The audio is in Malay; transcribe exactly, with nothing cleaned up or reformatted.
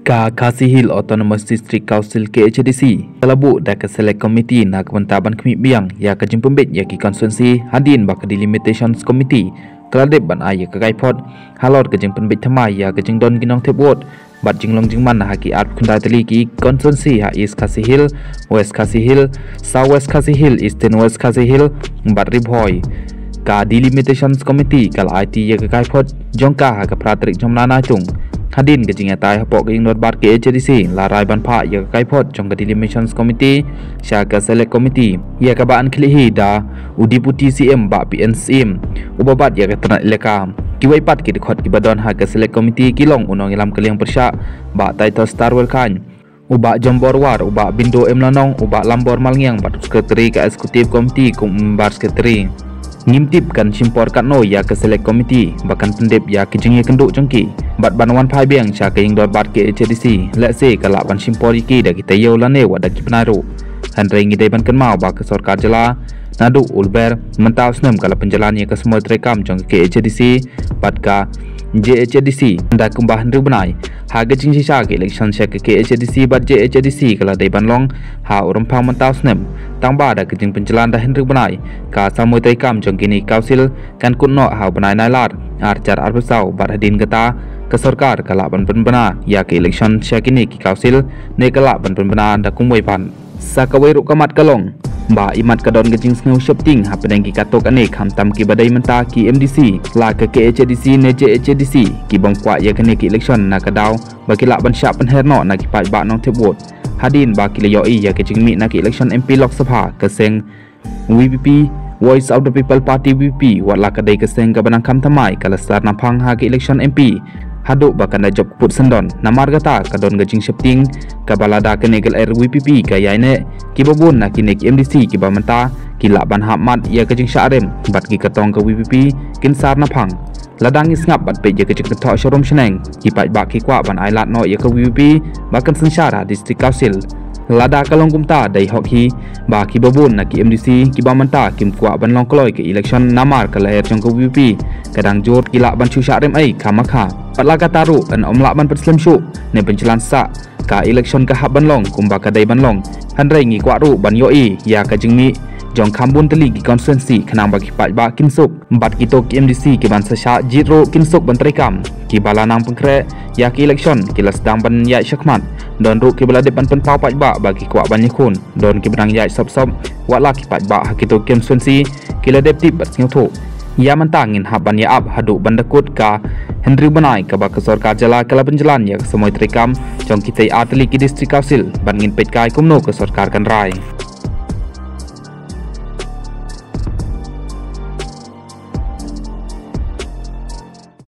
Ka Khasi Hill Autonomous District Council K H D C Talabu da ke Select Committee na kebantaban kemik biang ya ke jempembet ya ki konstituensi hadin ba ke Delimitations Committee keladep ban aya ke gaipot halot ke jempembet thamai ya ke jengdon ginong tepwot bat jinglong jingman na haki at kundai tali ki konstituensi ha East Khasi Hill, West Khasi Hill, South West Khasi Hill, Eastern West Khasi Hill bat ribhoi ka Delimitations Committee kal I T ya ke gaipot jongka ha ke pratrik jomnana tung hadin ke jinga tai hapok ke ingot bar ke H D C larai ban pha ya kai phot trong ke Delimitations Committee sha ke Select Committee ya ka ban khlihi da u deputy C M ba P N C M ubabat ya ke tanat leka ki wai pat ki khot ki badon ha ke Select Committee kilong unong ilam keliang persya ba title star wel kan uba jombor war uba bindo em lanong uba lambor malngiang bat sekretari ke Executive Committee kum bar sekretari ngimtip kan simpor kat no ya ke Select Committee bahkan pendep ya ke jengi kenduk jengki bat banwan phai biang cha ke ingdor bat ke H D C let's say kalak ban simpor iki da kita yo lane wa da ki penaru han rengi dai ban kan mau ba ke sarkar jala nadu ulber mentau snem kala penjalan ya ke semua terekam jong ke H D C bat ka J H D C da kumbah ndu benai ha ke jing sisa ke election sha ke H D C bat J H D C kala dai ban long ha urum phang mentau snem tang ba da ke jing penjalan da henru benai ka samoi terekam jong kini council kan kunno ha benai nai lar arcar arbesau bat hadin kata ke sarkar kala ban penbena ya ke election sha kini ki council ne kala ban penbena da kumwai pan sakawai ru kamat kalong ba imat kadon gejing sneu shopping ha pedang ki katok ane kham tam ki badai menta ki M D C la ke K H D C ne J H D C ki bang kwa ya kene ki election na kadau ba ki la ban sya pen herno na ki pai ba nong thep vote hadin ba ki le yoi ya ke jingmi na ki election M P Lok Sabha ke seng V P P Voice of the People Party V P P wat la kadai ke seng ka banang kham thamai kala star na phang ha ki election M P haduk bahkan da job put sendon namar gata kadon gajing shifting ka balada ke negel air V P P ka yaine ki babun na ki nek M D C ki bamanta ki la ban hamat ya gajing syarem bat ki katong ke V P P kin sar na phang ladang isngap bat pe ya ke jek tho shorom shneng ki pai ba ki kwa ban ai lat no ya ke V P P bahkan sensyara district council lada kalong kumta dai hoki ba ki babun na ki M D C ki bamanta kim kwa ban long kloi ke election namar ka lahir jong ke V P P kadang jot ki la ban chu syarem ai kamakha patlaga taru an omlak ban perslam syuk ne penjalan sa ka election ka hab ban long kumba ka dai ban long han rei ngi kwa ru ban yoi ya ka jingmi jong khambun teli ki constituency khanang ba ki pai ba kinsuk bat ki to ki M D C ki ban sa jitro kinsuk ban trekam ki balanang pengkre ya ki election ki la sedang ban ya syakmat don ru ki bala depan pen pau pai ba bagi kwa ban yakun don ki benang ya sop sop wa la ki pai ba ki to constituency ki la dep tip bat sing tho ya mentangin haban ya ab hadu bandakut ka Henry Benai ka ba ke sarkar jala kala penjalan ya semua terekam jong kita atli ki district council ban ngin pet kai kumno ke sarkar kan rai